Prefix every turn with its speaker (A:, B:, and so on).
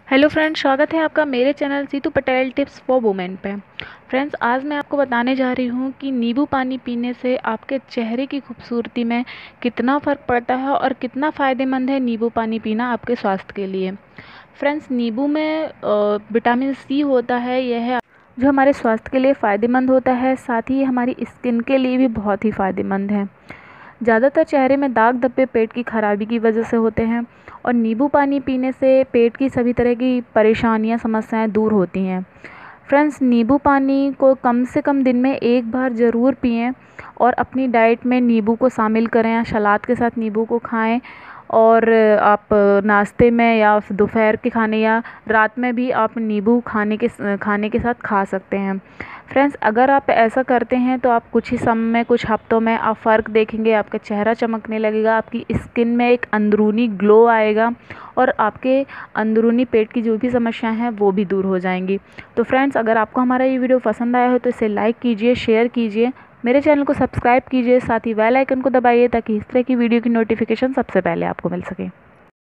A: Hello friends, स्वागत है आपका मेरे channel Situ Patel tips for women पे। फ्रेंड्स, आज मैं आपको बताने जा रही हूँ कि नींबू पानी पीने से आपके चेहरे की खूबसूरती में कितना फ़र्क पड़ता है और कितना फ़ायदेमंद है नींबू पानी पीना आपके स्वास्थ्य के लिए। फ्रेंड्स, नींबू में विटामिन सी होता है, यह है जो हमारे स्वास्थ्य के लिए फ़ायदेमंद होता है, साथ ही हमारी स्किन के लिए भी बहुत ही फ़ायदेमंद है। ज़्यादातर चेहरे में दाग धब्बे पेट की खराबी की वजह से होते हैं और नींबू पानी पीने से पेट की सभी तरह की परेशानियां समस्याएं दूर होती हैं। फ्रेंड्स, नींबू पानी को कम से कम दिन में एक बार ज़रूर पिएं और अपनी डाइट में नींबू को शामिल करें या सलाद के साथ नींबू को खाएं। और आप नाश्ते में या दोपहर के खाने या रात में भी आप नींबू खाने के साथ खा सकते हैं। फ्रेंड्स, अगर आप ऐसा करते हैं तो आप कुछ ही समय में, कुछ हफ्तों में आप फ़र्क देखेंगे। आपका चेहरा चमकने लगेगा, आपकी स्किन में एक अंदरूनी ग्लो आएगा और आपके अंदरूनी पेट की जो भी समस्याएं हैं वो भी दूर हो जाएंगी। तो फ्रेंड्स, अगर आपको हमारा ये वीडियो पसंद आया हो तो इसे लाइक कीजिए, शेयर कीजिए, मेरे चैनल को सब्सक्राइब कीजिए, साथ ही बेल आइकन को दबाइए ताकि इस तरह की वीडियो की नोटिफिकेशन सबसे पहले आपको मिल सके।